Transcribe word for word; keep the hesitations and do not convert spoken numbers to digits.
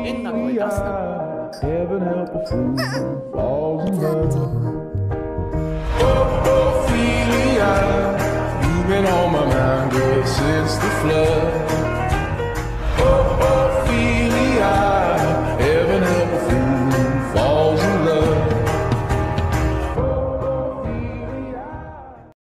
変な声出すな。 Heaven help a fool who falls in love. Ophelia, you've been on my mind ever since the flood.